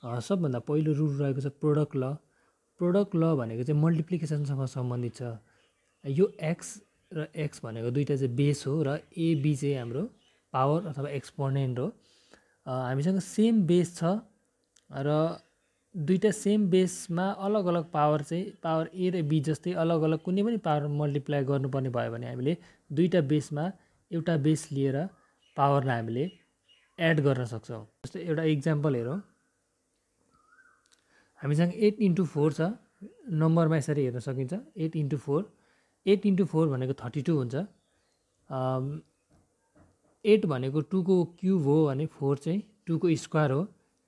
सबभन्दा पहिलो रुल रहेको छ प्रोडक्ट ल। प्रोडक्ट ल भनेको चाहिँ मल्टिप्लिकेसनसँग सम्बन्धित छ। यो एक्स र एक्स भनेको दुईवटा चाहिँ बेस हो र एबी चाहिँ हाम्रो पावर अथवा एक्सपोनेन्ट हो। हामीसँग सेम बेस छ र दुईवटा सेम बेसमा अलग अलग पावर चाहिँ पावर ए र बी जस्तै अलग अलग कुनै पनि पावर मल्टिप्लाई गर्नुपर्ने भयो भने हामीले दुईवटा बेसमा एउटा बेस लिएर पावरलाई हामीले एड गर्न सक्छौँ। जस्तै एउटा इक्जाम्पल हेरौँ। हामीसँग 8 × 4 छ। नम्बरमा यसरी हेर्न सकिन्छ 8 × 4। 8 × 4 भनेको 32 हुन्छ। 8 भनेको 2 को क्युब हो भने 4 चाहिँ 2 को स्क्वायर हो।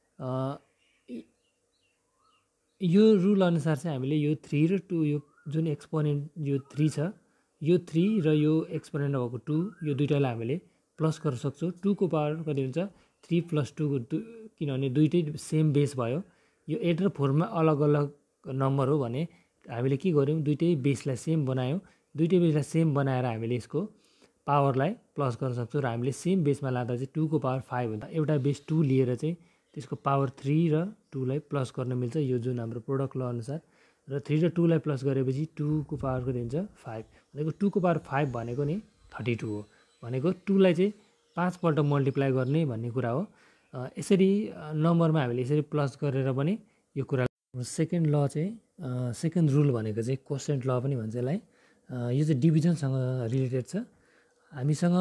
यो रुल अनुसार चाहिँ हामीले यो 3 र 2 यो जुन एक्सपोनेन्ट यो 3 छ यो 3 र यो एक्सपोनेन्ट भएको 2 यो दुईटालाई हामीले प्लस गर्न सक्छौँ। 2 को पावर कति हुन्छ 3 + 2 को किनभने दुईटै सेम बेस भयो। यो 8 र 4 मा अलग अलग नम्बर हो भने हामीले के गर्यौँ दुईटै बेसलाई सेम बनायौँ। दुईटै बेसलाई सेम बनाएर हामीले यसको पावरलाई प्लस गर्न सक्छौँ र हामीले सेम बेसमा लाँदा चाहिँ 2 को पावर 5 हुन्छ। एउटा बेस 2 लिएर चाहिँ त्यसको पावर 3 र 2 लाई प्लस गर्न मिल्छ यो जुन हाम्रो प्रोडक्ट ल अनुसार। र 3 र 2 लाई प्लस गरेपछि 2 को पावर कति हुन्छ 5 भनेको 2 को पावर 5 भनेको नि 32 हो। भनेको 2 लाई चाहिँ 5 पल्ट मल्टिप्लाई गर्ने भन्ने कुरा हो। यसरी नम्बरमा हामीले यसरी प्लस गरेर पनि यो कुरा। सेकेन्ड ल चाहिँ सेकेन्ड रुल भनेको चाहिँ कोसेन्ट ल पनि भन्छ यसलाई। यो चाहिँ डिभिजनसँग रिलेटेड छ। हामीसँग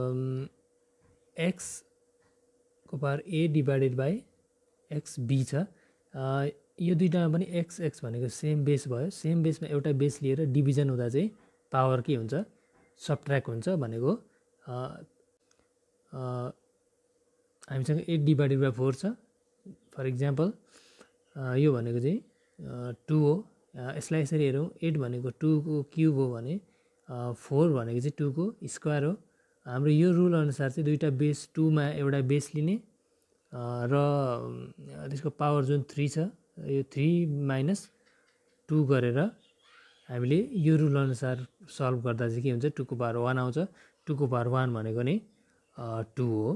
एक्स को power a divided by x b छ। यो दुईटामा पनि एक्स एक्स भनेको सेम बेस भयो। सेम बेसमा एउटा बेस लिएर डिभिजन हुँदा चाहिँ पावर के हुन्छ सबट्र्याक्ट हुन्छ। भनेको हामीसँग 8 डिभाइडेड बाई 4 छ। फर इक्जाम्पल यो भनेको चाहिँ 2 हो। यसलाई यसरी हेरौँ 8 भनेको 2 को क्युब हो भने 4 भनेको चाहिँ 2 को स्क्वायर हो। हाम्रो यो रुल अनुसार चाहिँ दुईवटा बेस 2 मा एउटा बेस लिने र त्यसको पावर जुन 3 छ यो 3 - 2 गरेर हामीले यो रुल अनुसार सल्भ गर्दा चाहिँ के हुन्छ 2 को पावर 1 आउँछ। 2 को पावर 1 भनेको नि 2 हो।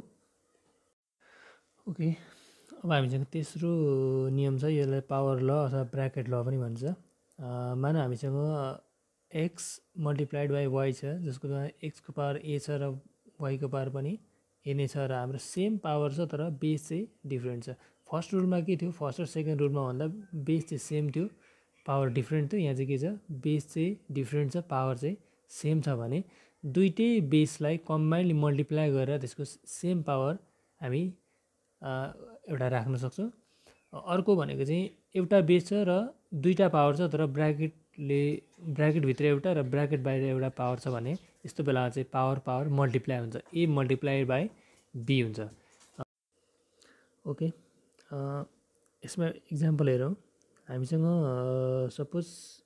ओके, अब हामीसँग तेस्रो नियम छ। यसलाई पावर ल अथवा ब्राकेट ल पनि भन्छ। मानौ हामीसँग एक्स मल्टिप्लाइड बाई वाई छ जसको एक्स को पावर ए छ र वाई को पावर पनि ए नै छ र हाम्रो सेम पावर छ तर बेस चाहिँ डिफ्रेन्ट छ। फर्स्ट रुलमा के थियो फर्स्ट र सेकेन्ड रुलमा भन्दा बेस चाहिँ सेम थियो पावर डिफ्रेन्ट थियो। यहाँ चाहिँ के छ बेस चाहिँ डिफ्रेन्ट छ पावर चाहिँ सेम छ भने दुईटै बेसलाई कम्बाइन्डली मल्टिप्लाई गरेर त्यसको सेम पावर हामी एउटा राख्न सक्छौँ। अर्को भनेको चाहिँ एउटा बेस छ र दुईटा पावर छ तर ब्राकेटभित्र एउटा र ब्राकेट बाहिर एउटा पावर छ भने यस्तो बेलामा चाहिँ पावर मल्टिप्लाई हुन्छ। ए मल्टिप्लाइड बाई बी हुन्छ। ओके, यसमा इक्जाम्पल हेरौँ। हामीसँग सपोज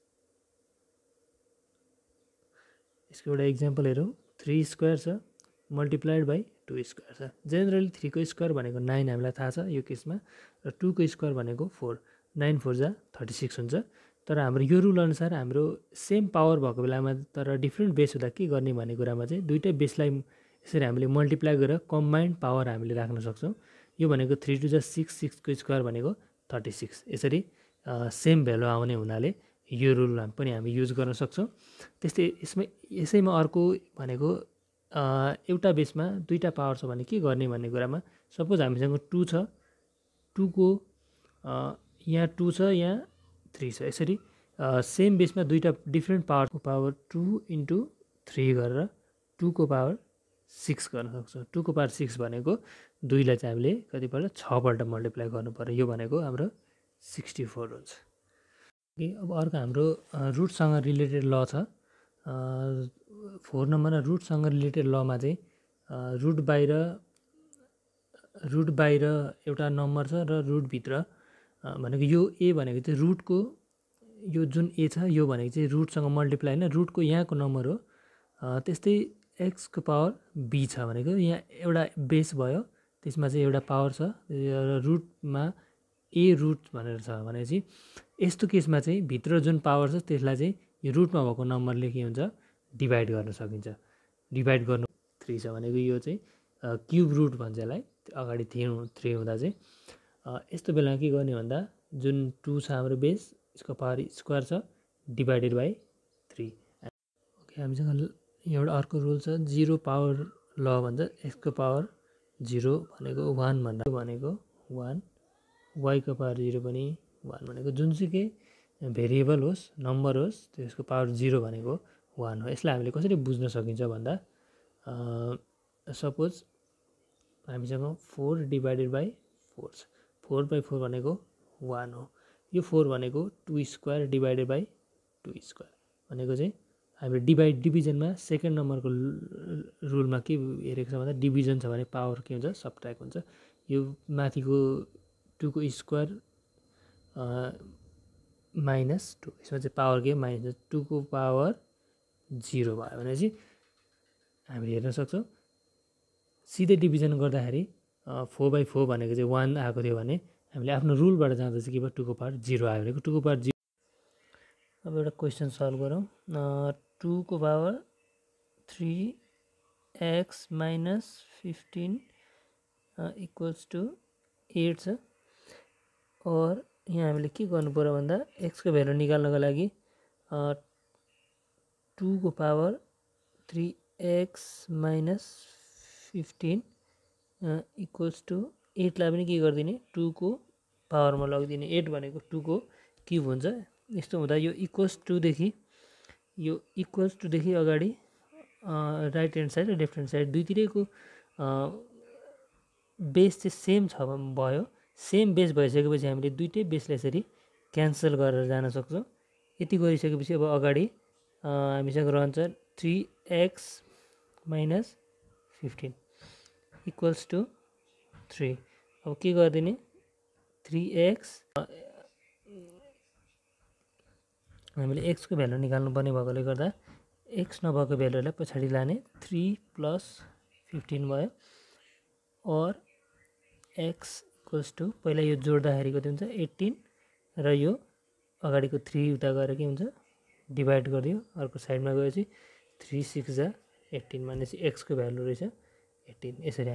यसको एउटा इक्जाम्पल हेरौँ 3 स्क्वायर छ मल्टिप्लाइड बाई 2 स्क्वायर छ। जेनरली 3 को स्क्वायर भनेको 9 हामीलाई थाहा छ यो केसमा र 2 को स्क्वायर भनेको 4। 9 4 जा 36 हुन्छ। तर हाम्रो यो रुल अनुसार हाम्रो सेम पावर भएको बेलामा तर डिफ्रेन्ट बेस हुँदा के गर्ने भन्ने कुरामा चाहिँ दुईटै बेसलाई यसरी हामीले मल्टिप्लाई गरेर कम्बाइन्ड पावर हामीले राख्न सक्छौँ। यो भनेको 3 2 जा 6 6 को स्क्वायर भनेको 36। यसरी सेम भ्यालु आउने हुनाले यो रुल पनि हामी युज गर्न सक्छौँ। त्यस्तै यसैमा अर्को भनेको एउटा बेसमा दुईटा पावर छ भने के गर्ने भन्ने कुरामा सपोज हामीसँग 2 छ 2 को यहाँ 2 छ यहाँ 3 छ। यसरी सेम बेसमा दुईटा डिफ्रेन्ट पावरको पावर 2 × 3 गरेर 2 को पावर 6 गर्न सक्छौँ। 2 को पावर 6 भनेको 2 लाई चाहिँ हामीले कतिपल्ट 6 पल्ट मल्टिप्लाई गर्नु पर्यो। यो भनेको हाम्रो 64 हुन्छ। ओके, अब अर्को हाम्रो रुटसँग रिलेटेड ल छ। 4 नम्बरमा रुटसँग रिलेटेड लमा चाहिँ रुट बाहिर एउटा नम्बर छ र रुटभित्र भनेको यो ए भनेको चाहिँ रुटको यो जुन ए छ यो भनेको चाहिँ रुटसँग मल्टिप्लाई होइन रुटको यहाँको नम्बर हो। त्यस्तै एक्सको पावर बी छ भनेको यहाँ एउटा बेस भयो त्यसमा चाहिँ एउटा पावर छ र रुटमा ए रुट भनेर छ भनेपछि यस्तो केसमा चाहिँ भित्र जुन पावर छ त्यसलाई चाहिँ यो रुटमा भएको नम्बरले के हुन्छ डिभाइड गर्न सकिन्छ। डिभाइड गर्नु 3 छ भनेको यो चाहिँ क्युब रुट भन्छ यसलाई। अगाडि 3 हुँदा चाहिँ यस्तो बेला के गर्ने भन्दा जुन 2 छ हाम्रो बेस यसको पावर स्क्वायर छ डिभाइडेड बाई 3। ओके, हामीसँग एउटा अर्को रुल छ 0 पावर ल भन्छ x को पावर 0 भनेको 1 भन्दा भनेको 1, y को पावर 0 पनि 1 भनेको जुनसुकै भेरिएबल होस् नम्बर होस् त्यसको पावर 0 भनेको 1 हो। यसलाई हामीले कसरी बुझ्न सकिन्छ भन्दा सपोज हामीसँग 4 डिभाइडेड बाई 4 छ, 4/4 भनेको 1 हो। यो 4 भनेको 2 स्क्वायर डिभाइडेड बाई 2 स्क्वायर भनेको चाहिँ हामीले डिभिजनमा सेकेन्ड नम्बरको रुलमा के हेरेको छ भन्दा डिभिजन छ भने पावर के हुन्छ सबट्र्याक्ट हुन्छ। यो माथिको 2 को स्क्वायर माइनस 2 यसमा चाहिँ पावर के माइनस 2 को पावर 0 भयो भने चाहिँ हामीले हेर्न सक्छौँ सिधै डिभिजन गर्दाखेरि 4/4 भनेको चाहिँ 1 आएको थियो भने हामीले आफ्नो रुलबाट जाँदा चाहिँ के भयो 2 को पावर 0 आयो भनेको 2 को पावर 0। अब एउटा क्वेसन सल्भ गरौँ। 2 को power 3x minus 15 equals two 8 छ। और यहाँ हामीले के गर्नु पर्यो भन्दा x को भ्यालु निकाल्नको लागि 2 को power 3x minus 15 equals two 8 लाई पनि के गरिदिने 2 को पावरमा लगिदिने। 8 भनेको 2 को क्युब हुन्छ। यस्तो हुँदा यो इक्वल्स टू देखि अगाडि राइट ह्यान्ड साइड र लेफ्ट ह्यान्ड साइड दुईतिरैको बेस चाहिँ सेम छ भयो। सेम बेस भइसकेपछि हामीले दुईटै बेसलाई यसरी क्यान्सल गरेर जान सक्छौँ। यति गरिसकेपछि अब अगाडि हामीसँग रहन्छ 3x माइनस 15 इक्वल्स टू 3। अब के गरिदिने 3x हामीले x को भ्यालु निकाल्नुपर्ने भएकोले गर्दा x नभएको भ्यालुलाई पछाडि लाने 3 प्लस 15 भयो। और x इक्वल्स टू पहिला यो जोड्दाखेरि कति हुन्छ 18 र यो अगाडिको 3 उता गएर के हुन्छ डिभाइड गरिदियो। अर्को साइडमा गएपछि 3 6 जा 18 भनेपछि x को भ्यालु रहेछ 18। यसरी